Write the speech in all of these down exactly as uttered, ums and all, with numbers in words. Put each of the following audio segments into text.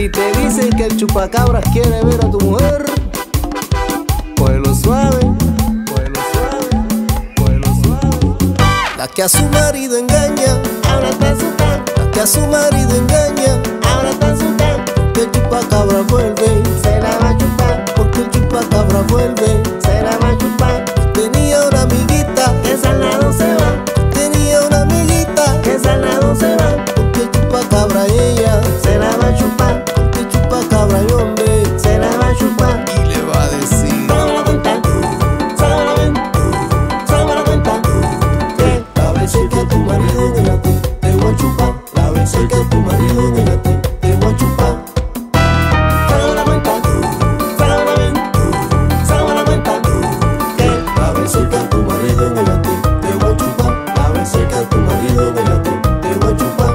Si te dicen que el chupacabras quiere ver a tu mujer, cógelo suave, cógelo suave, cógelo suave. La que a su marido engaña, ahora está en su can. La que a su marido engaña, ahora está en su can. Porque el chupacabra vuelve, se la va a chupar. Porque el chupacabra vuelve, se la va a chupar. Tenía una amiguita que esa al lado se va. Tenía una amiguita que esa al lado se va. Porque el chupacabra ella se la va a chupar. Porque el chupacabra y hombre se la va a chupar. Y le va a decir: Sábame la cuenta, sábame la cuenta, sábame la cuenta. Que la vez que a tu marido en el ti te voy a chupar. La vez que a tu marido en el ti te voy a chupar. Sábame la cuenta, sábame la cuenta, sábame la cuenta. Que la vez que a tu marido en el ti te voy a chupar. La vez que a tu marido en el ti te voy a chupar.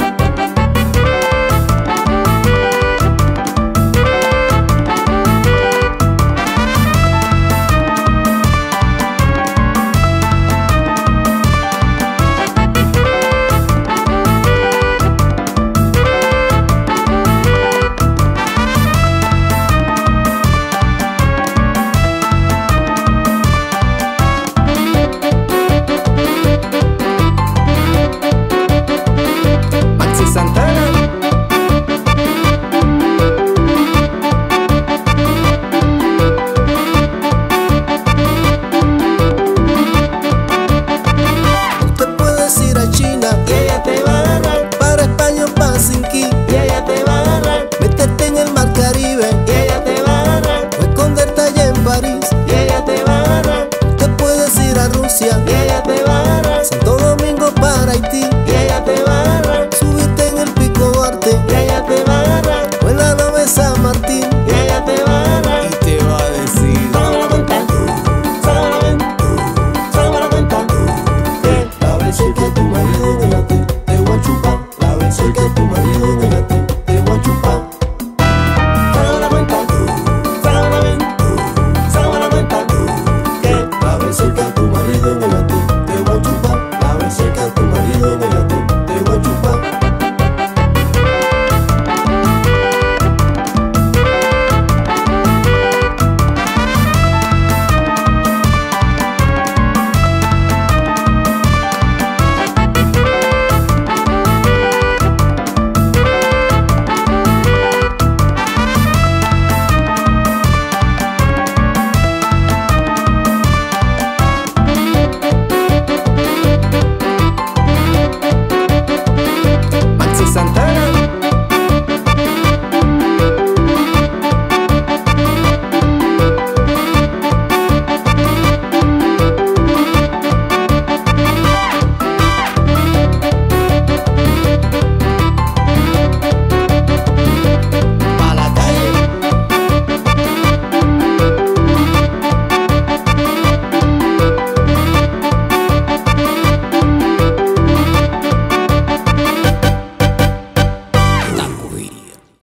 Maxi Santana. Tú te puedes ir a China y ella te va a agarrar. Para España o para Helsinki y ella te va a agarrar. Métete en el mar Caribe y ella te va a agarrar. O esconderte allá en París y ella te va a agarrar. Tú te puedes ir a Rusia y ella te va a agarrar. Santo Domingo para Haití